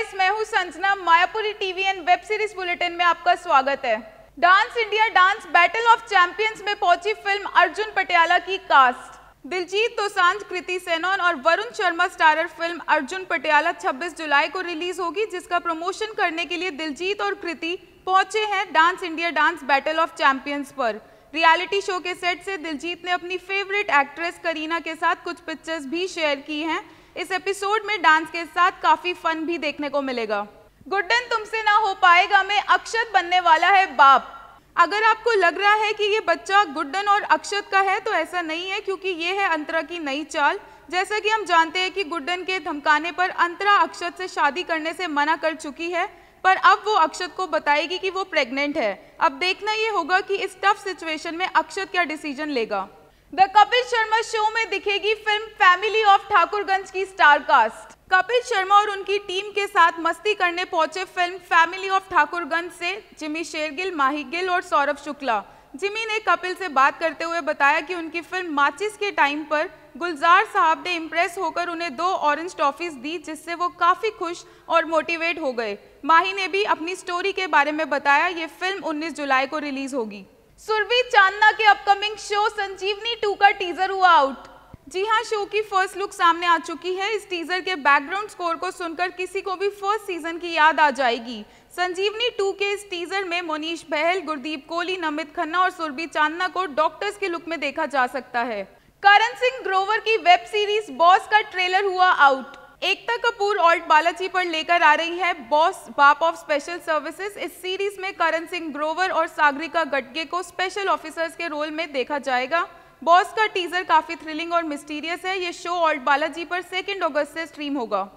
Guys, मैं हूं Sanjana. Mayapuri TV and web series bulletin में आपका स्वागत है। Dance India dance battle of champions में पहुंची फिल्म अर्जुन पटियाला की कास्ट। दिलजीत दोसांझ, कृति सेनन और वरुण शर्मा स्टारर फिल्म अर्जुन पटियाला 26 जुलाई को रिलीज होगी, जिसका प्रमोशन करने के लिए दिलजीत और कृति पहुंचे हैं dance India dance battle of champions पर। रियलिटी शो के सेट से दिलजीत ने अपनी फेवरेट एक्ट्रेस करीना के साथ कुछ पिक्चर्स भी शेयर की हैं। इस एपिसोड में डांस के साथ काफी फन भी देखने को मिलेगा। गुड्डन तुमसे ना हो पाएगा में अक्षत बनने वाला है बाप। अगर आपको लग रहा है कि ये बच्चा गुड्डन और अक्षत का है तो ऐसा नहीं है, क्योंकि ये है अंतरा की नई चाल। जैसा कि हम जानते हैं कि गुड्डन के धमकाने पर अंतरा अक्षत से शादी करने से मना कर चुकी है, पर अब वो अक्षत को बताएगी कि वो प्रेग्नेंट है। अब देखना ये होगा कि इस टफ सिचुएशन में अक्षत क्या डिसीजन लेगा। द कपिल शर्मा शो में दिखेगी फिल्म फैमिली ऑफ ठाकुरगंज की स्टार कास्ट। कपिल शर्मा और उनकी टीम के साथ मस्ती करने पहुंचे फिल्म फैमिली ऑफ ठाकुरगंज से जिमी शेरगिल, माही गिल और सौरभ शुक्ला। जिमी ने कपिल से बात करते हुए बताया कि उनकी फिल्म माचिस के टाइम पर गुलजार साहब ने इम्प्रेस होकर उन्हें 2 ऑरेंज टॉफीज दी, जिससे वो काफी खुश और मोटिवेट हो गए। माही ने भी अपनी स्टोरी के बारे में बताया। ये फिल्म 19 जुलाई को रिलीज होगी। सुरभि चांदना के अपकमिंग शो संजीवनी 2 का टीजर हुआ आउट। जी हाँ, शो की फर्स्ट लुक सामने आ चुकी है। इस टीजर के बैकग्राउंड स्कोर को सुनकर किसी को भी फर्स्ट सीजन की याद आ जाएगी। संजीवनी 2 के इस टीजर में मोनीश बहल, गुरदीप कोहली, नमित खन्ना और सुरभि चांदना को डॉक्टर्स के लुक में देखा जा सकता है। करण सिंह ग्रोवर की वेब सीरीज बॉस का ट्रेलर हुआ आउट। एकता कपूर AltBalaji पर लेकर आ रही है बॉस, बाप ऑफ स्पेशल सर्विसेज। इस सीरीज में करण सिंह ग्रोवर और सागरिका गटगे को स्पेशल ऑफिसर्स के रोल में देखा जाएगा। बॉस का टीजर काफी थ्रिलिंग और मिस्टीरियस है। ये शो AltBalaji पर 2 अगस्त से स्ट्रीम होगा।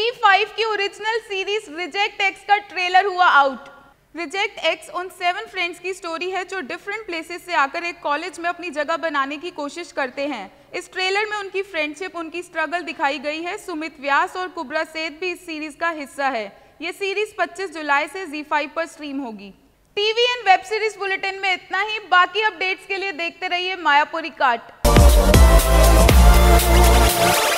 Z5 की ओरिजिनल सीरीज रिजेक्ट एक्स का ट्रेलर हुआ आउट। रिजेक्ट एक्स उन 7 फ्रेंड्स की स्टोरी है जो डिफरेंट प्लेसेस से आकर एक कॉलेज में अपनी जगह बनाने की कोशिश करते हैं। इस ट्रेलर में उनकी फ्रेंडशिप, उनकी स्ट्रगल दिखाई गई है। सुमित व्यास और कुब्रा सेठ भी इस सीरीज का हिस्सा है। ये सीरीज 25 जुलाई से Z5 पर स्ट्रीम होगी। TV and web series bulletin में इतना ही। बाकी अपडेट्स के लिए देखते रहिए मायापुरी काट।